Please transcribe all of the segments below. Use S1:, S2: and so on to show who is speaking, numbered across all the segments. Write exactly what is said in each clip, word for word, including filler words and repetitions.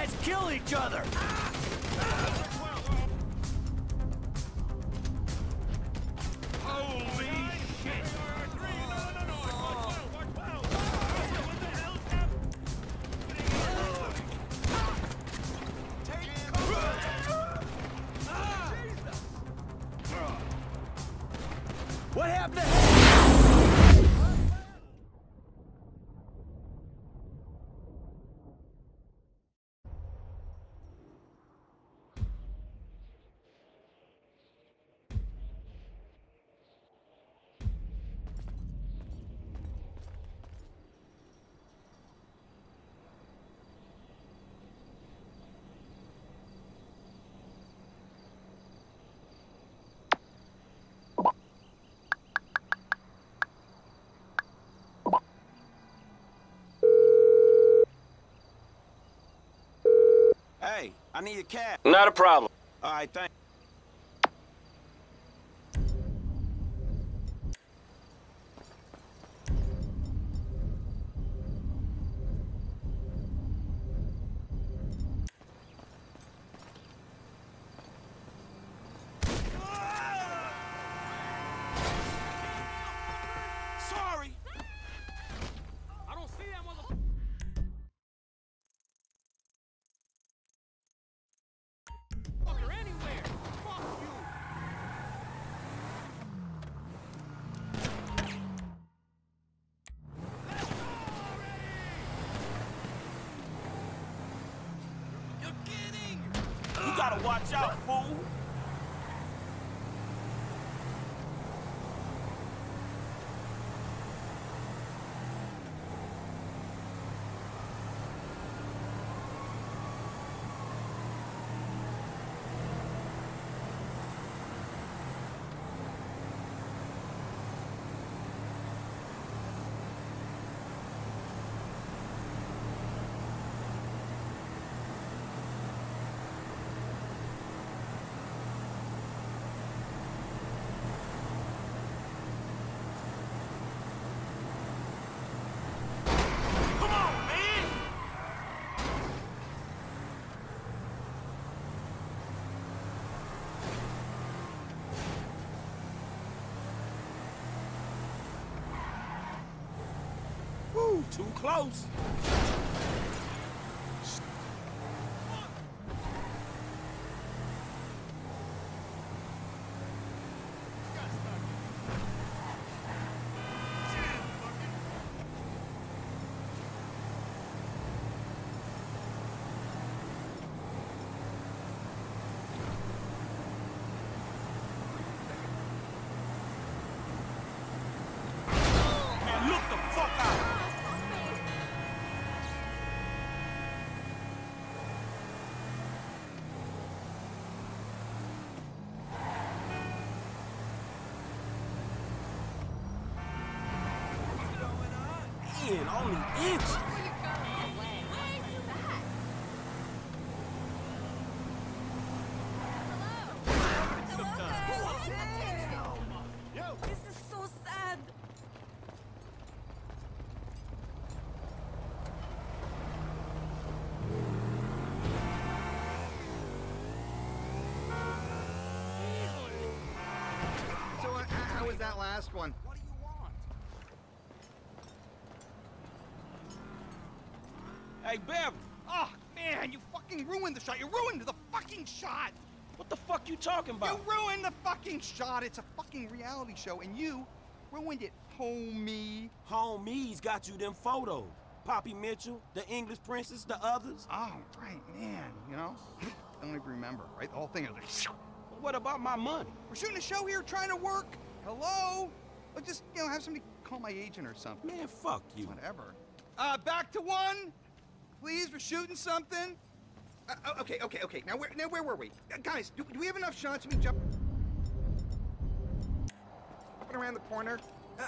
S1: guys kill each other!
S2: Holy shit!
S1: What happened to
S3: Hey, I need a cab.
S4: Not a problem.
S3: All right, thanks. Sorry.
S2: I don't see that motherfucker. Anywhere. Fuck you.
S3: You're kidding. You gotta watch out, fool. Come on, man. Woo, too close. Man, look the fuck out. Man, only inches.
S5: This is so sad.
S6: So uh, how was that last one?
S3: What do you want? Hey, Bev,
S6: Oh, man, you fucking ruined the shot. You ruined the fucking shot.
S3: what the fuck you talking about?
S6: You ruined the fucking shot. It's a fucking reality show, and you ruined it, homie.
S3: Homies got you them photos. Poppy Mitchell, the English princess, the others.
S6: Oh, right, man, you know? I don't even remember, right? The whole thing is like,
S3: What about my money?
S6: we're shooting a show here, trying to work. Hello? Or just, you know, have somebody call my agent or something.
S3: Man, fuck you.
S6: Whatever. Uh, back to one. Please, we're shooting something. Uh, oh, okay, okay, okay. Now where, now where were we? Uh, guys, do, do we have enough shots? We jump around the corner. Uh,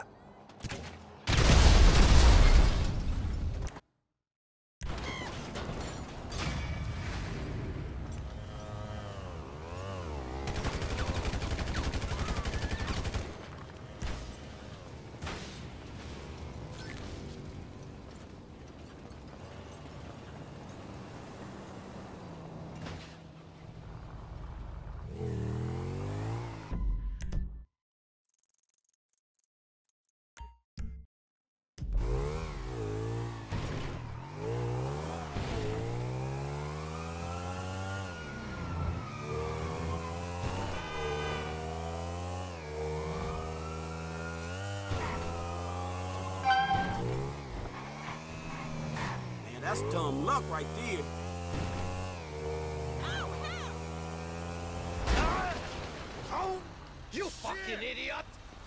S3: That's dumb luck right there.
S1: Oh, hell!
S3: Oh,
S2: You fucking idiot!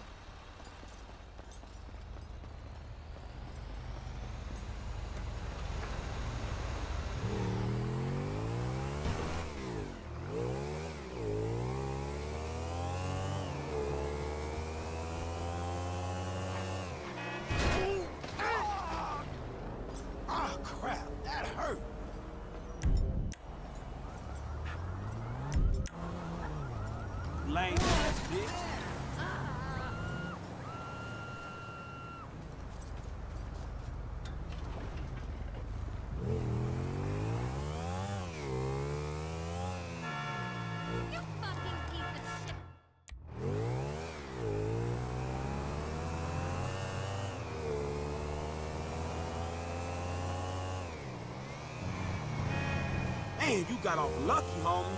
S3: ah, crap, that hurt. Lame ass bitch.
S1: You fucking piece of shit!
S3: Man, you got off lucky, homie.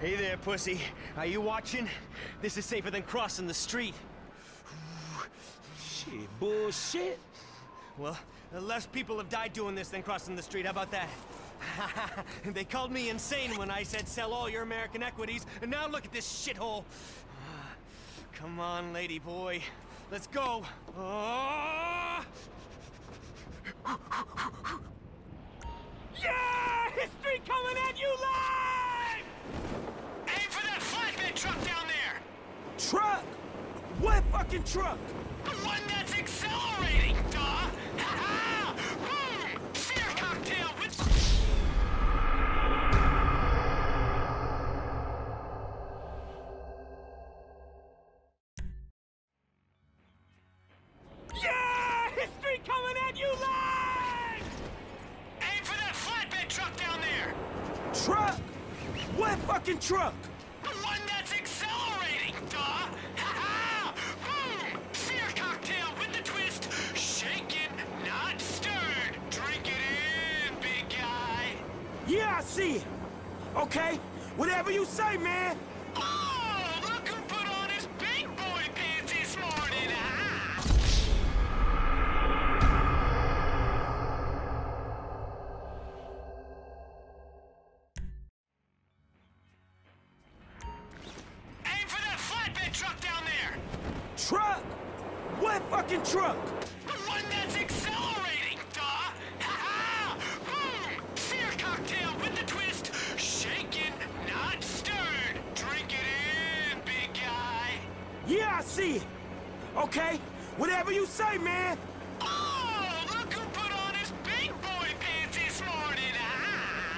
S4: Hey there, pussy. Are you watching? This is safer than crossing the street.
S3: Shit, bullshit.
S4: Well, less people have died doing this than crossing the street. How about that? They called me insane when I said sell all your American equities, and now look at this shithole. Come on, lady boy. Let's go. Oh! Yeah! History coming at you live!
S2: Aim for that flatbed truck down there!
S3: Truck? What fucking truck?
S2: The one that's accelerating, duh! Ha-ha! Boom! Sear cocktail with...
S4: Yeah! History coming at you live!
S2: Aim for that flatbed truck down there!
S3: Truck? What fucking truck?
S2: The one that's accelerating, duh! Ha-ha! Boom! Sear cocktail with the twist. Shaken, not stirred. Drink it in, big guy.
S3: Yeah, I see it. Okay, whatever you say, man.
S2: Oh, look who put on his big boy pants this morning, ah! Aim for that flatbed truck down there!
S3: Truck? What fucking truck?
S2: The one that's accelerating, duh! Ha-ha! Boom! Sear cocktail with the twist. Shaken, not stirred. Drink it in, big guy.
S3: Yeah, I see it. Okay, whatever you say, man.
S2: Oh, look who put on his big boy pants this morning, ah!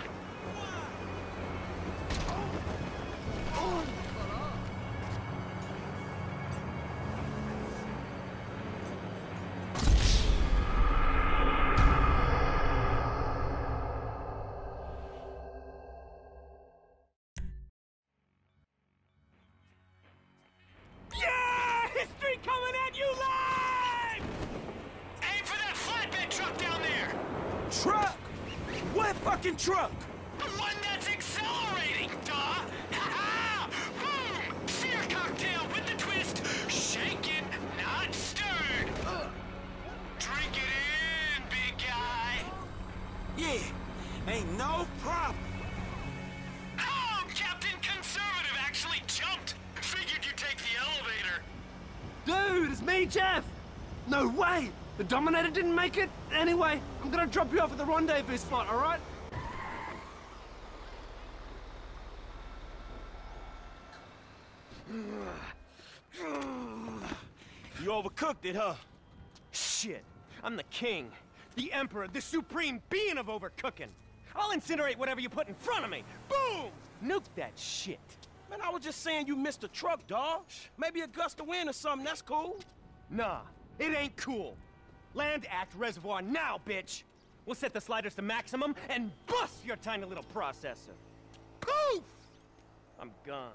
S4: Yeah! History coming at you live!
S2: Aim for that flatbed truck down there!
S3: Truck? What fucking truck?
S2: The one that's accelerating, duh! Ha-ha! Boom! Sear cocktail with the twist. Shaken, not stirred. Drink it in, big guy.
S3: Yeah, ain't no problem.
S2: Oh, Captain Conservative actually jumped. Figured you'd take the elevator.
S5: Dude, it's me, Jeff! No way! The Dominator didn't make it? Anyway, I'm gonna drop you off at the rendezvous spot, alright?
S3: You overcooked it, huh?
S4: Shit. I'm the king. The emperor, the supreme being of overcooking. I'll incinerate whatever you put in front of me. Boom! Nuke that shit.
S3: Man, I was just saying you missed a truck, dawg. Maybe a gust of wind or something, that's cool.
S4: Nah, it ain't cool. Land Act Reservoir now, bitch! We'll set the sliders to maximum and bust your tiny little processor. Poof! I'm gone.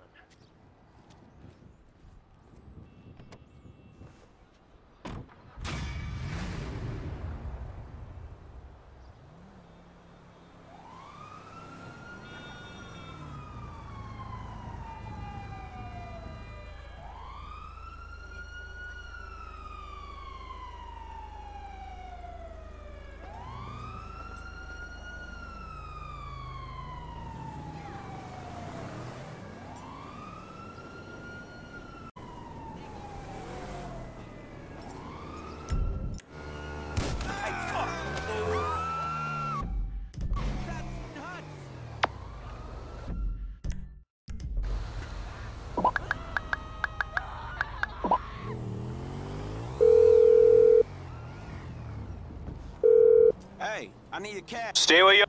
S3: Hey, I need a cab.
S7: Stay where you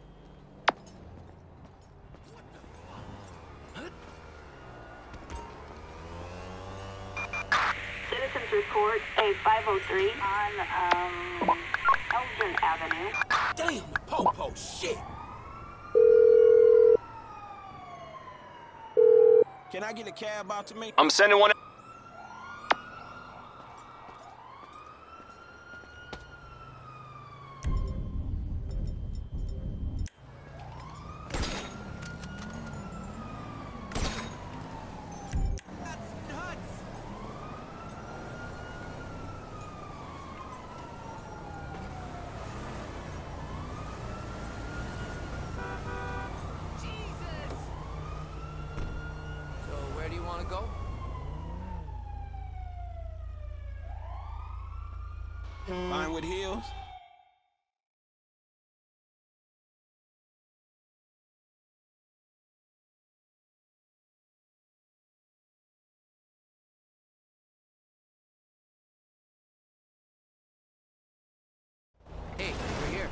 S8: Citizens report a five oh three on um, Elgin Avenue.
S3: Damn, the po-po, shit. Can I get a cab out to me?
S7: I'm sending one.
S3: Fine with heels?
S7: Hey, we're here.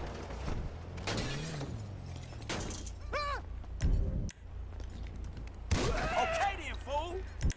S3: Okay then, fool!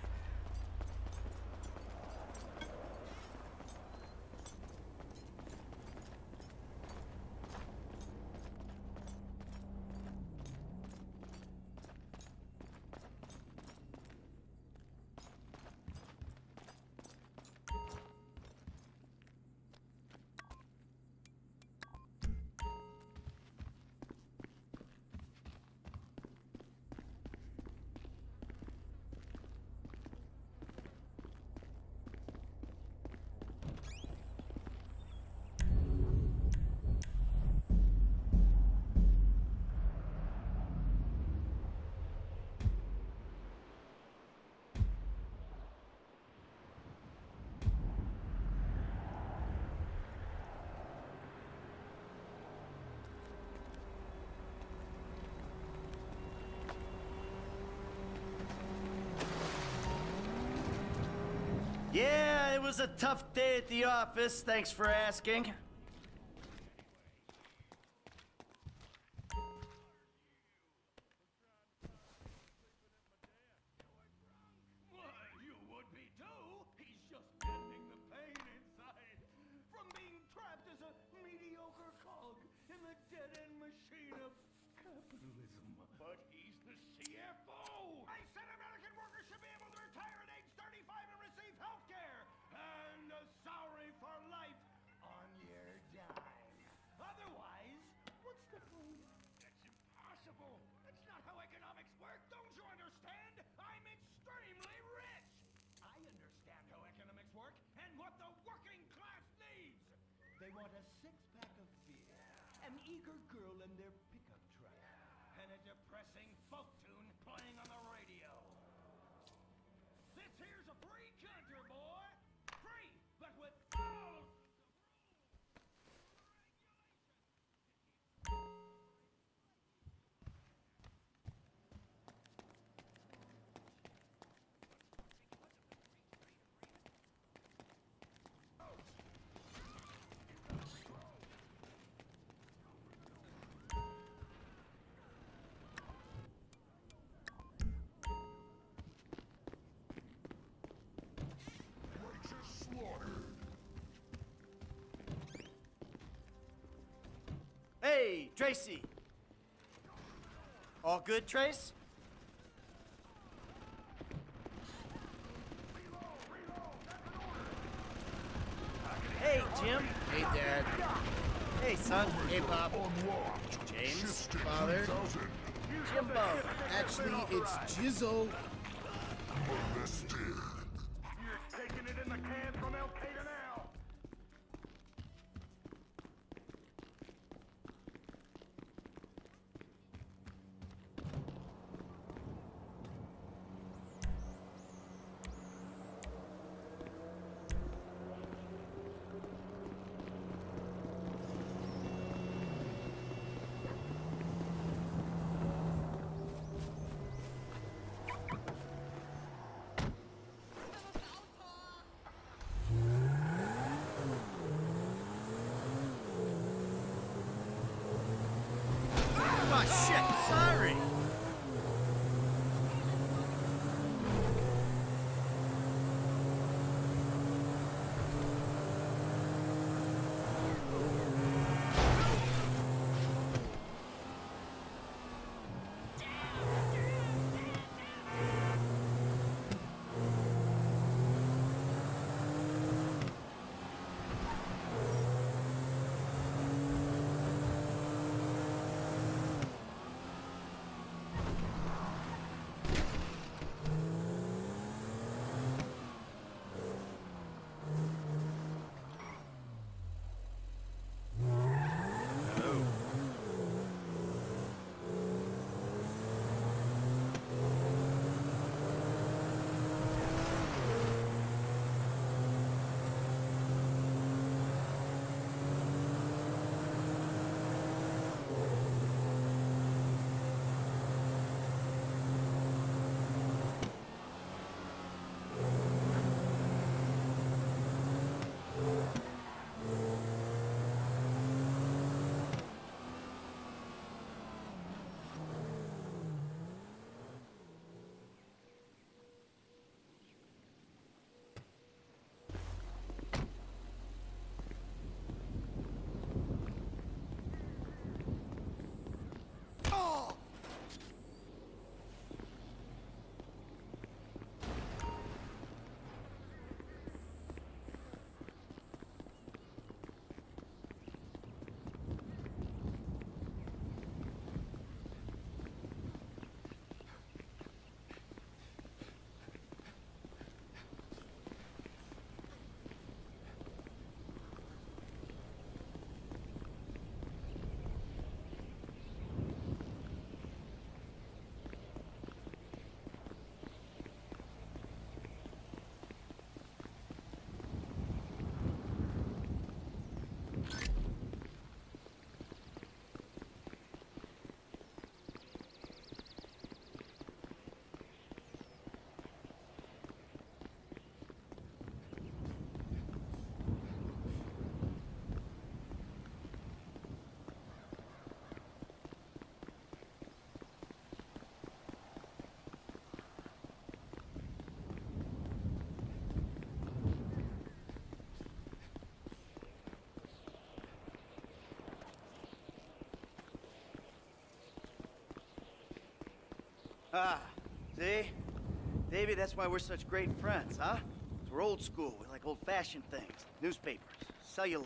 S9: Yeah, it was a tough day at the office, thanks for asking.
S2: You would be too. He's just ending the pain inside from being trapped as a mediocre cog in the dead-end machine of capitalism. But he's the C F O. I said American workers should be able to retire at age thirty-five and receive health care and a salary for life on your dime. Otherwise, what's the point? That's impossible. That's not how economics work. Don't you understand? I'm extremely rich. I understand how economics work and what the working class needs. They want a six-pack of beer, an eager girl in their pickup truck, and a depressing folk tune playing on the radio. This here's a free country, boy. Free, but with all
S9: Hey, Tracy. All good, Trace? Hey, Jim.
S10: Hey, Dad.
S9: Hey, son.
S10: Hey, Pop.
S9: James.
S10: Father.
S9: Jimbo.
S10: Actually, it's Jizzle.
S2: You're taking it in the can from Al Qaeda now.
S9: Ah, see? Davey, that's why we're such great friends, huh? We're old school. We like old-fashioned things. Newspapers, celluloid.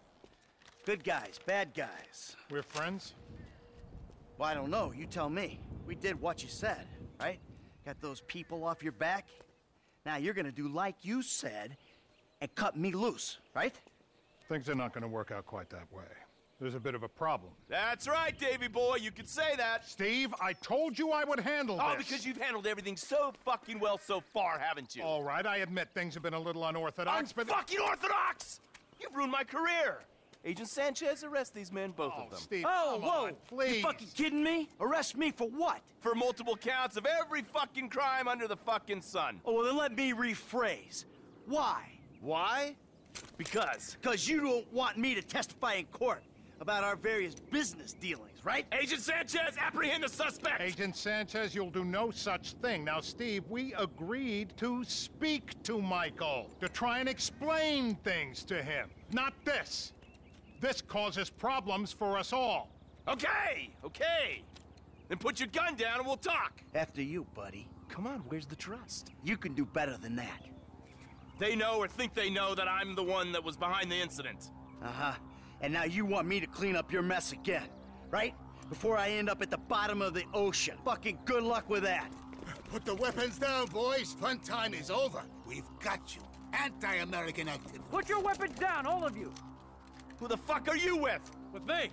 S9: Good guys, bad guys.
S11: We're friends?
S9: Well, I don't know. You tell me. We did what you said, right? Got those people off your back? Now you're gonna do like you said and cut me loose, right?
S11: Things are not gonna work out quite that way. There's a bit of a problem.
S12: That's right, Davey boy. You could say that.
S11: Steve, I told you I would handle
S12: oh,
S11: this.
S12: because you've handled everything so fucking well so far, haven't you?
S11: All right, I admit things have been a little unorthodox, but...
S12: Fucking orthodox! You've ruined my career. Agent Sanchez, arrest these men, both
S11: oh,
S12: of them.
S11: Steve,
S9: oh,
S11: come
S9: whoa!
S11: on, please.
S9: You fucking kidding me? Arrest me for what?
S12: For multiple counts of every fucking crime under the fucking sun.
S9: Oh, well, then let me rephrase. Why?
S12: Why? Because.
S9: Because you don't want me to testify in court about our various business dealings, right?
S12: Agent Sanchez, apprehend the suspect!
S11: Agent Sanchez, you'll do no such thing. Now, Steve, we agreed to speak to Michael, to try and explain things to him. Not this. This causes problems for us all.
S12: Okay, okay. Then put your gun down and we'll talk.
S9: After you, buddy.
S12: Come on, where's the trust?
S9: You can do better than that.
S12: They know or think they know that I'm the one that was behind the incident.
S9: Uh-huh. And now you want me to clean up your mess again, right? Before I end up at the bottom of the ocean. Fucking good luck with that.
S10: Put the weapons down, boys. Fun time is over. We've got you. Anti-American activity.
S5: Put your weapons down, all of you.
S12: Who the fuck are you with?
S5: With me.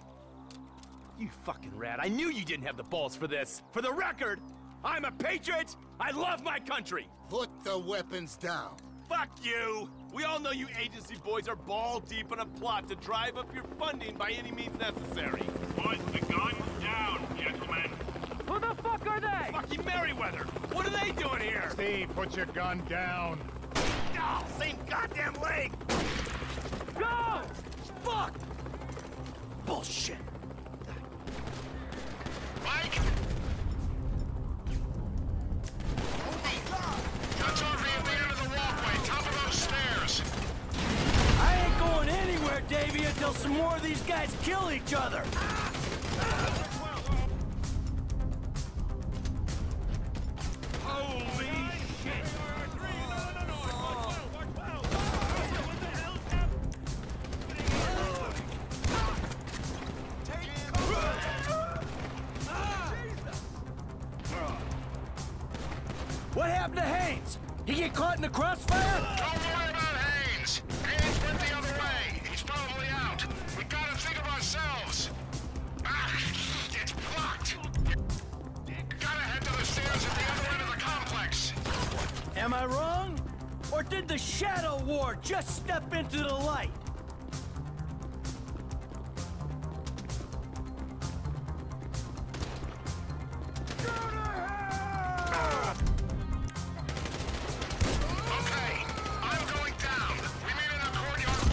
S12: You fucking rat. I knew you didn't have the balls for this. For the record, I'm a patriot. I love my country.
S10: Put the weapons down.
S12: Fuck you! We all know you agency boys are ball deep in a plot to drive up your funding by any means necessary.
S2: Put the gun down, gentlemen.
S5: Who the fuck are they?
S12: Fucking Merryweather! What are they doing here?
S11: Steve, put your gun down.
S12: Oh, same goddamn leg!
S5: Go!
S9: Fuck! Bullshit.
S2: Mike? Guns R V at the end of the walkway, top of those stairs.
S9: I ain't going anywhere, Davey, until some more of these guys kill each other.
S12: Holy shit!
S9: What happened to Haynes? He get caught in the crossfire?
S2: Don't worry about Haynes. Haynes went the other way. He's probably out. We gotta think of ourselves. Ah, it's blocked. Gotta head to the stairs at the other end of the complex.
S9: Am I wrong? Or did the Shadow War just step into the light?
S2: Okay, I'm going down. We meet in the courtyard.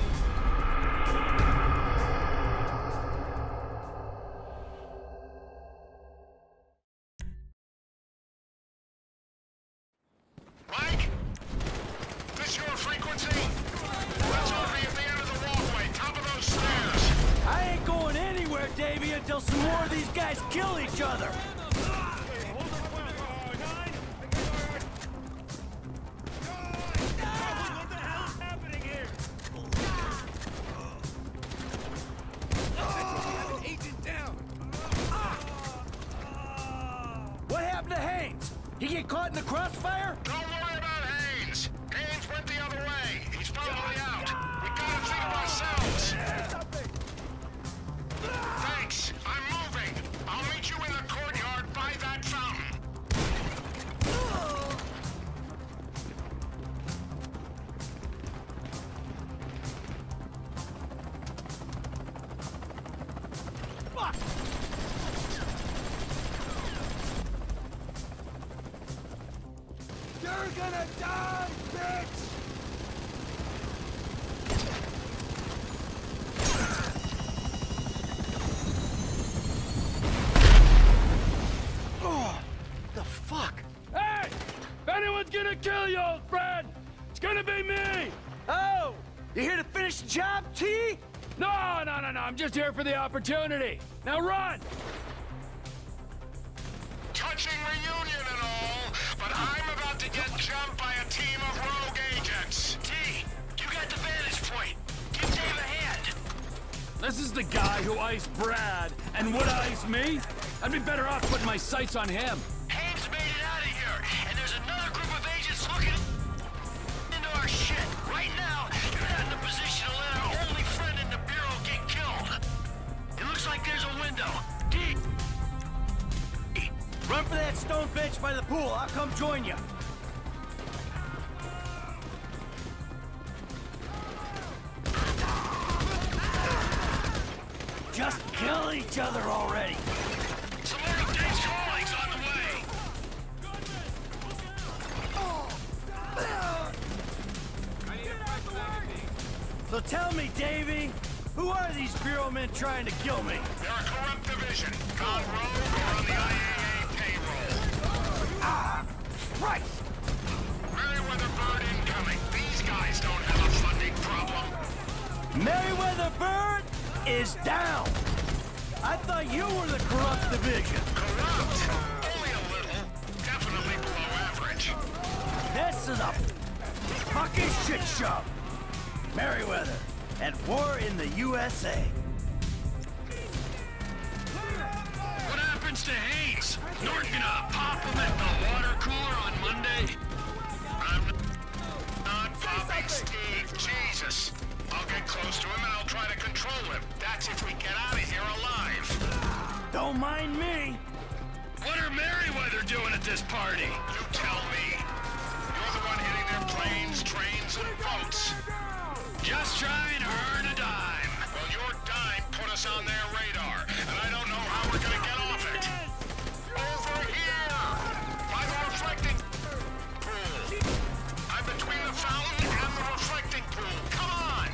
S2: Mike? This your frequency? That's R V at the end of the walkway, top of those stairs.
S9: I ain't going anywhere, Davey, until some more of these guys kill each other. What happened to Haynes? He get caught in the crossfire?
S2: Don't worry about Haynes. Haynes went the other way. He's probably out. We gotta think of ourselves. Thanks. I'm moving. I'll meet you in the courtyard by that fountain.
S12: Fuck!
S5: You're gonna die, bitch!
S9: Oh, the fuck?
S5: Hey! If anyone's gonna kill you, old friend, it's gonna be me!
S9: Oh! You here to finish the job, T?
S5: No, no, no, no, I'm just here for the opportunity. Now run!
S2: Touching reunion. jumped by a team of rogue agents. T, you got the vantage point. Give Dave a hand.
S13: This is the guy who iced Brad, and would ice me? I'd be better off putting my sights on him.
S2: Hames made it out of here, and there's another group of agents looking into our shit. Right now, you're not in a position to let our only friend in the Bureau get killed. It looks like there's a window. D.
S9: Run for that stone bench by the pool. I'll come join you. Just kill each other already.
S2: Some more of Dave's callings on the way.
S9: So tell me, Davey, who are these Bureau men trying to kill me?
S2: They're a corrupt division, gone rogue or on the I A A payroll.
S9: Ah, right.
S2: Merryweather Bird incoming. These guys don't have a funding problem.
S9: Merryweather Bird is down. I thought you were the corrupt division.
S2: Corrupt? Only a little. Definitely below average.
S9: This is a fucking shit show. Merryweather, at war in the U S A.
S2: What happens to Hayes? Norton gonna pop him at the water cooler on Monday? I'm not popping Steve. Jesus. I'll get close to him and I'll try to control him. That's if we get out of here alive.
S9: Don't mind me.
S2: What are Merryweather doing at this party? You tell me. You're the one hitting their planes, trains, and boats. Just trying to earn a dime. Well, your dime put us on their radar, and I don't know how we're gonna get off it. Over here! By the reflecting pool. I'm between the fountain and the reflecting pool. Come on!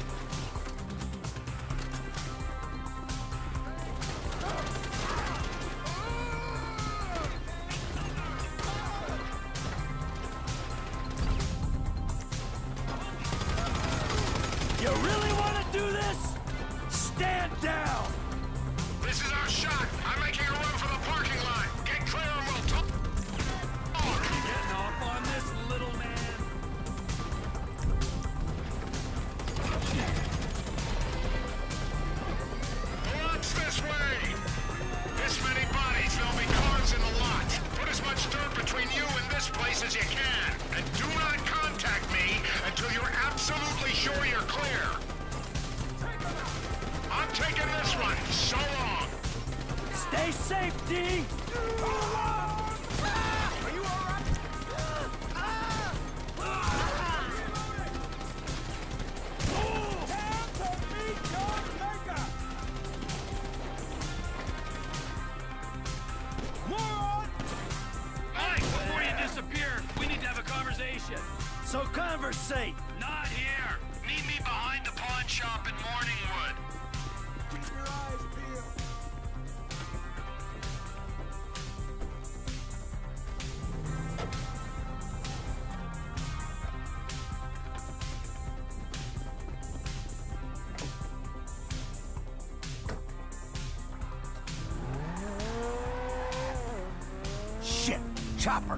S9: You really want to do this? Stand down!
S2: This is our shot. I'm making a run for the parking lot. Get clear and we'll talk.
S13: Getting off on this, little man.
S2: Lots this way. This many bodies, there'll be cars in the lot. Put as much dirt between you and this place as you can. And do not contact me until you're absolutely sure you're clear. I'm taking this one. So long.
S9: Stay safe, D!
S2: Are you all right?
S13: Mike, before you disappear, we need to have a conversation.
S9: So conversate.
S2: Not here. Meet me behind the pawn shop in Morningwood.
S3: Keep your eyes peeled.
S9: Shit, chopper.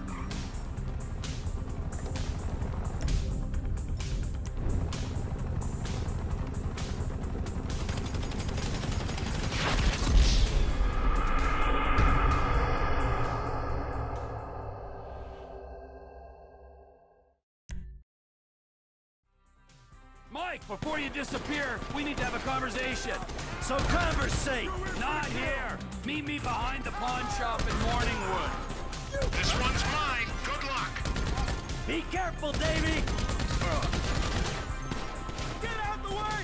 S13: Mike, before you disappear, we need to have a conversation.
S9: So conversate.
S13: Not here. Meet me behind the pawn shop in Morningwood.
S2: This one's mine. Good luck.
S9: Be careful, Davey.
S3: Get out the way!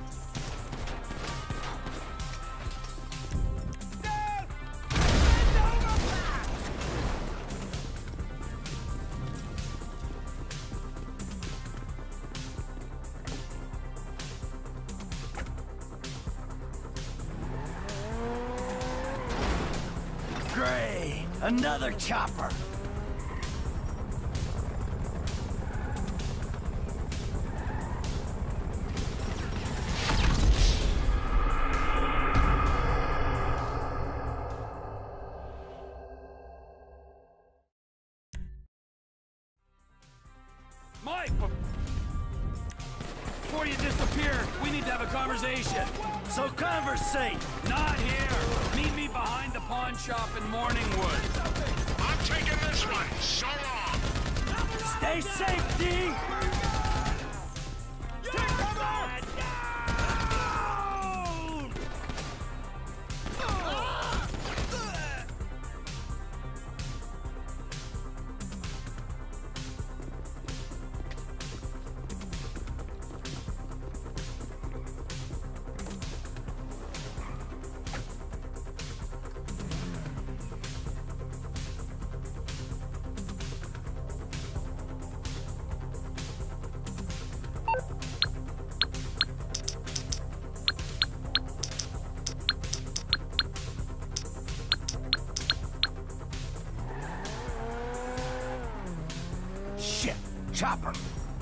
S9: Great. Another chopper.
S13: conversation.
S5: So conversate.
S13: Not here. Meet me behind the pawn shop in Morningwood.
S10: I'm taking this one. So long.
S5: Stay safe, D.
S9: Shit! Chopper!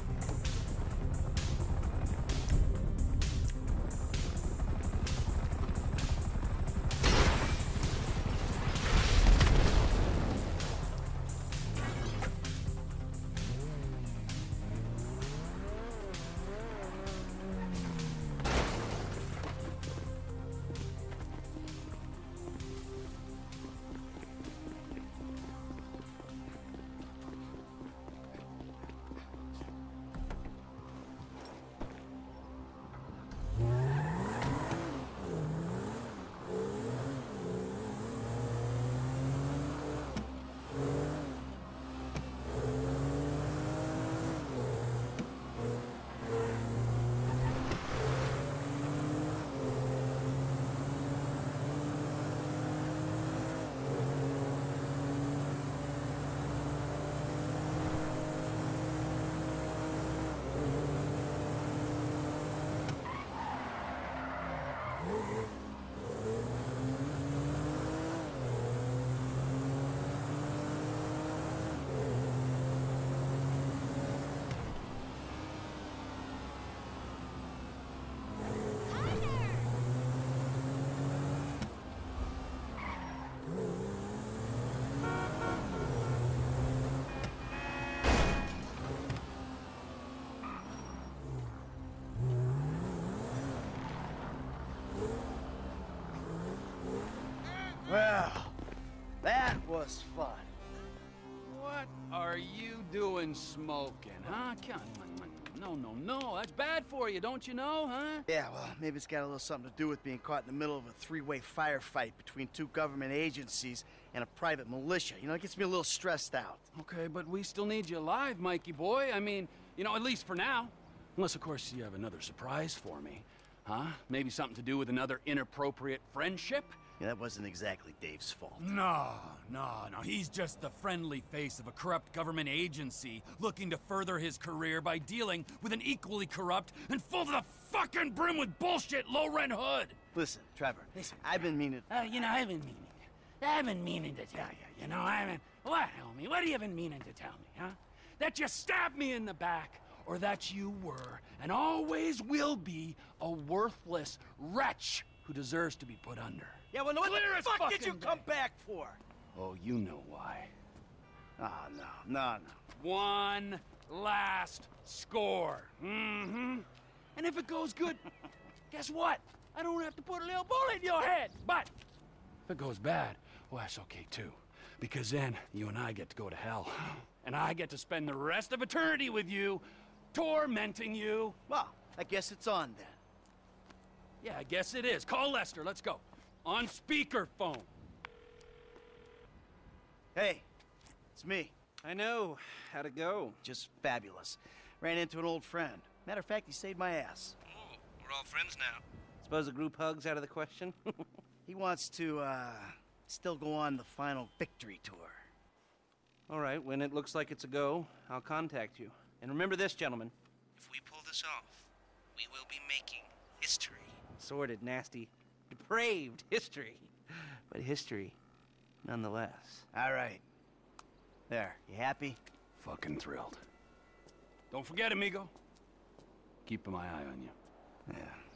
S9: Well, that was fun.
S13: What are you doing smoking, huh? Come on, no, no, no. That's bad for you, don't you know, huh?
S9: Yeah, well, maybe it's got a little something to do with being caught in the middle of a three-way firefight between two government agencies and a private militia. You know, it gets me a little stressed out.
S13: Okay, but we still need you alive, Mikey boy. I mean, you know, at least for now. Unless, of course, you have another surprise for me. Huh? Maybe something to do with another inappropriate friendship?
S9: Yeah, that wasn't exactly Dave's fault.
S13: No, no, no. He's just the friendly face of a corrupt government agency looking to further his career by dealing with an equally corrupt and full to the fucking brim with bullshit low-rent hood.
S9: Listen, Trevor, listen, I've been meaning...
S13: Uh, you know, I've been meaning. I've been meaning to tell you, you know, I've been... What, homie? What have you been meaning to tell me, huh? That you stabbed me in the back, or that you were, and always will be, a worthless wretch who deserves to be put under.
S9: Yeah, well, what
S13: Clear
S9: the
S13: as
S9: fuck did
S13: fucking
S9: you come
S13: day.
S9: back for?
S13: Oh, you know why.
S9: Oh, no, no, no.
S13: One last score. Mm-hmm. And if it goes good, guess what? I don't have to put a little bullet in your head. But if it goes bad, well, that's okay, too. Because then you and I get to go to hell. And I get to spend the rest of eternity with you, tormenting you.
S9: Well, I guess it's on, then.
S13: Yeah, I guess it is. Call Lester. Let's go. On speakerphone.
S9: Hey, it's me.
S14: I know. How'd it go?
S9: Just fabulous. Ran into an old friend. Matter of fact, he saved my ass.
S14: Oh, we're all friends now. Suppose a group hug's out of the question?
S9: He wants to, uh, still go on the final victory tour.
S14: All right, when it looks like it's a go, I'll contact you. And remember this, gentlemen. If we pull this off, we will be making history. Sordid, nasty, depraved history. But history, nonetheless.
S9: All right. There, you happy?
S13: Fucking thrilled. Don't forget, amigo. Keeping my eye on you.
S9: Yeah.